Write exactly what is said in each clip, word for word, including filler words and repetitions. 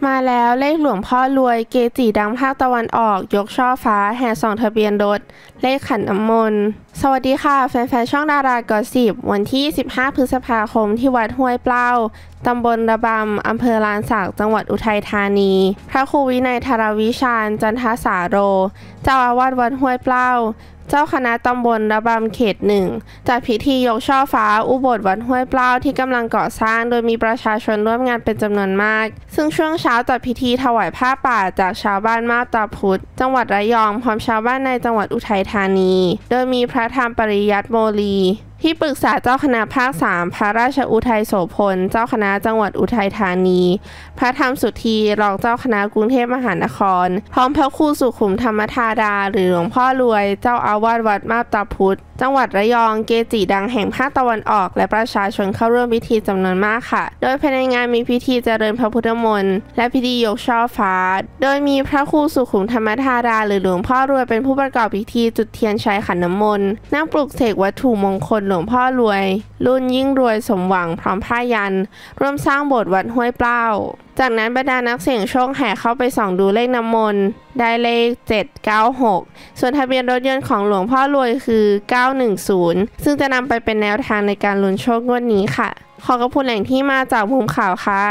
มาแล้วเลขหลวงพ่อรวยเกจิดังภาคตะวันออกยกช่อฟ้าแห่ส่องทะเบียนรถเลขขันน้ำมนต์สวัสดีค่ะแฟนๆช่องดารากอสซิปวันที่สิบห้าพฤษภาคมที่วัดห้วยเปล้าตำบลระบำอำเภอลานสักจังหวัดอุทัยธานีพระครูวินัยธารวิชาญจันทสาโรเจ้าอาวาสวัดห้วยเปล้าเจ้าคณะตำบลระบำเขตหนึ่งจัดพิธียกช่อฟ้าอุโบสถวัดห้วยเปล้าที่กำลังก่อสร้างโดยมีประชาชนร่วมงานเป็นจำนวนมากซึ่งช่วงเช้าจัดพิธีถวายผ้าป่าจากชาวบ้านมาบตาพุธจังหวัดระยองพร้อมชาวบ้านในจังหวัดอุทัยธานีโดยมีพระธรรมปริยัติโมลีที่ปรึกษาเจ้าคณะภาคสามพระราชอุทัยโสพลเจ้าคณะจังหวัดอุทัยธานีพระธรรมสุธีรองเจ้าคณะกรุงเทพมหานครพร้อมพระครูสุขุมธรรมธาดาหรือหลวงพ่อรวยเจ้าอาวาสวัดมาบตาพุธจังหวัดระยองเกจิดังแห่งภาคตะวันออกและประชาชนเข้าร่วมพิธีจำนวนมากค่ะโดยภายในงานมีพิธีเจริญพระพุทธมนต์และพิธียกช่อฟ้าโดยมีพระครูสุขุมธรรมธาดาหรือหลวงพ่อรวยเป็นผู้ประกอบพิธีจุดเทียนชัยขันน้ำมนต์นั่งปลุกเสกวัตถุมงคลหลวงพ่อรวยรุ่นยิ่งรวยสมหวังพร้อมผ้ายันร่วมสร้างโบสถ์วัดห้วยเปล้าจากนั้นบรรดานักเสี่ยงโชคแห่เข้าไปส่องดูเลขน้ำมนต์ได้เลขเจ็ด เก้า หกส่วนทะเบียนรถยนต์ของหลวงพ่อรวยคือเก้าหนึ่งศูนย์ซึ่งจะนำไปเป็นแนวทางในการลุ้นโชคงวดนี้ค่ะขอขอบคุณแหล่งที่มาจากมุมข่าวค่ะ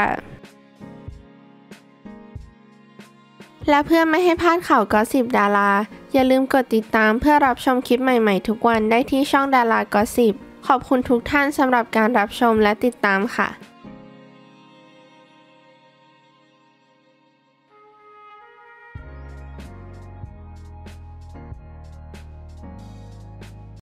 และเพื่อไม่ให้พลาดข่าวกอสซิปดาราอย่าลืมกดติดตามเพื่อรับชมคลิปใหม่ๆทุกวันได้ที่ช่องดารากอสซิปขอบคุณทุกท่านสำหรับการรับชมและติดตามค่ะ